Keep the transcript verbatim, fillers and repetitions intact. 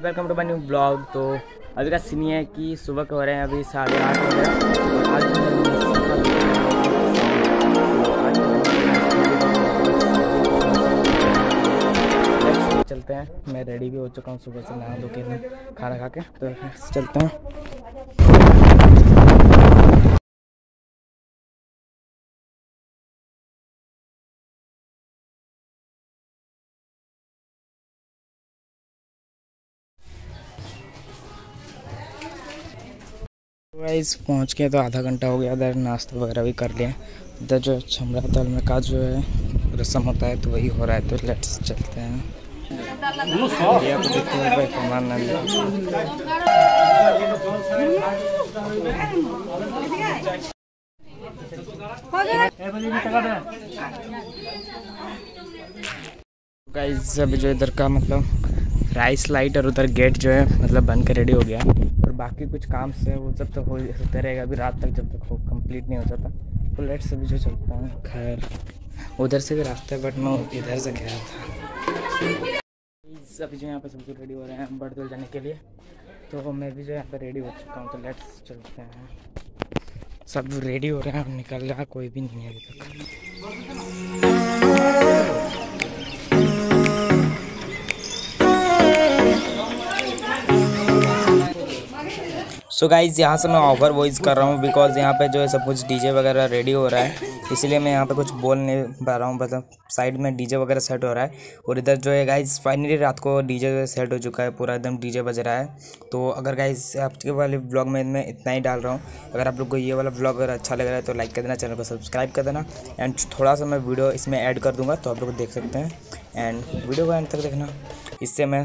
Welcome to my new blog. तो अभी का सीन है कि सुबह के हो रहे हैं अभी साढ़े आठ हो गया। आज चलते हैं। मैं रेडी भी हो चुका हूँ सुबह से, नहा धो के खाना खा के, तो चलते हैं। गाइस पहुँच गए, तो आधा घंटा हो गया। उधर नाश्ता वगैरह भी कर लिया। इधर जो छमरा तल में का जो है रस्म होता है तो वही हो रहा है, तो लेट्स चलते हैं। ये आप देखते हैं भाई सामान ना गाइस अभी जो इधर का मतलब राइस लाइट और उधर गेट जो है मतलब बन के रेडी हो गया, और बाकी कुछ काम से वो सब तो हो होता रहेगा अभी रात तक जब तक वो कंप्लीट नहीं हो जाता। तो लेट्स अभी जो चलता हूँ। खैर उधर से भी रास्ता है बट मैं इधर से गया था। अभी जो यहाँ पे सब कुछ रेडी हो रहे हैं बड़दुल जाने के लिए, तो मैं भी जो यहाँ पे रेडी हो चुका हूँ। तो लेट्स चलते हैं। सब रेडी हो रहे हैं, निकल रहा, कोई भी नहीं है अभी तक। सो गाइज़ यहाँ से मैं ओवर वॉइस कर रहा हूँ बिकॉज यहाँ पे जो है सब कुछ डीजे वगैरह रेडी हो रहा है, इसलिए मैं यहाँ पे कुछ बोल नहीं पा रहा हूँ। मतलब साइड में डीजे वगैरह सेट हो रहा है, और इधर जो है गाइज़ फाइनली रात को डीजे सेट हो चुका है, पूरा एकदम डीजे बज रहा है। तो अगर गाइज़ आपके वाले ब्लॉग में मैं इतना ही डाल रहा हूँ। अगर आप लोग को ये वाला ब्लॉग अगर अच्छा लग रहा है तो लाइक कर देना, चैनल को सब्सक्राइब कर देना, एंड थोड़ा सा मैं वीडियो इसमें ऐड कर दूँगा तो आप लोग देख सकते हैं। एंड वीडियो को एंड तक देखना, इससे मैं